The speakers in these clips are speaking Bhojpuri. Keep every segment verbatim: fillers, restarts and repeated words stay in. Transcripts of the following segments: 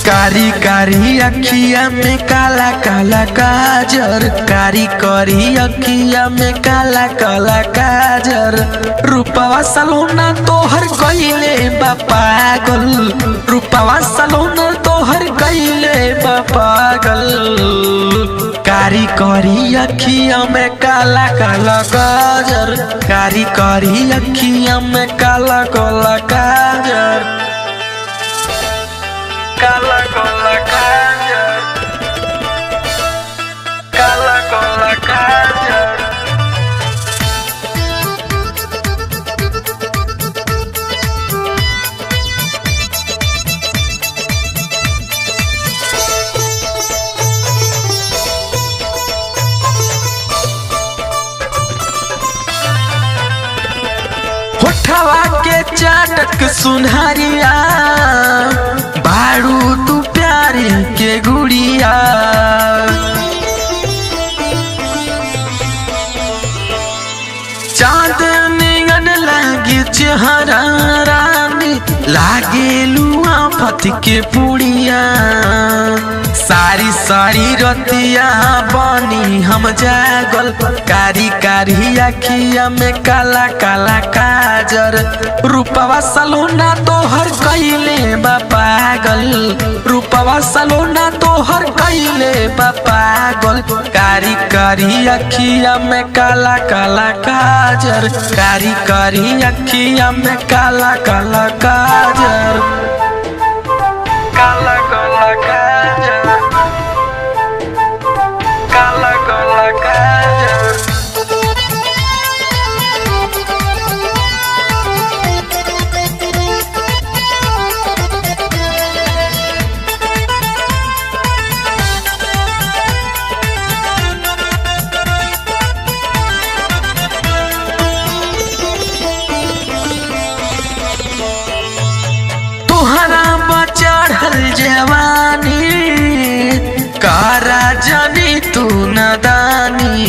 कारी कारी अखिया में काला काला काजर, कारी कारी अखिया में काला काला काजर। रूपवा सलोना तोहर कइले बा पागल, रूपवा सलोना तोहर कइले बा पागल। कारी कारी अखिया में काला काला काजर, कारी कारी अखिया में काला काला काजर, काला काला काजर, काला काला काजर। होठवा के चाटक सुनहरिया, बारू तू प्यारे के गुड़िया। चाँद निगन लागे चेहरा रानी, लागे लुआ पति के पुड़िया। सारी सारी रतिया बनी हम जागल, कारी कारी अखिया में काला काला काजर। रूपवा सलोना तोहर कइले बा पागल, रूपवा सलोना तोहर कइले बा पागल। कारी कारी अखिया में काला काला काजर, कारी कारी अखिया में काला काला काजर, काला काला काजर, काला काला काजर। तोहरा बचढ़ल जवानी, कारा जानी तू नदानी।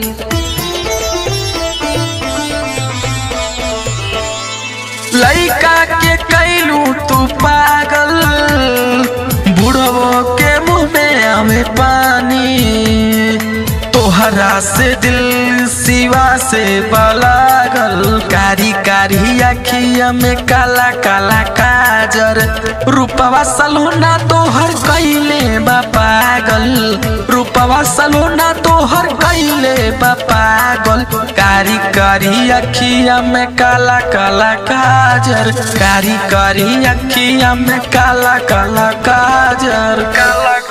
लइका के कैलू तू पागल, बुढ़वो के मुँह में आवे पानी। तोहरा से दिल सिवा से बलागल, कारी कारी अखिया में काला काला काजर। रूपवा सलोना तोहर कइले बा पागल, रूपवा सलोना तोहर कइले बा पागल। कारी कारी अखिया में काला काला काजर, कारी कारी अखिया में काला काला काजर, काला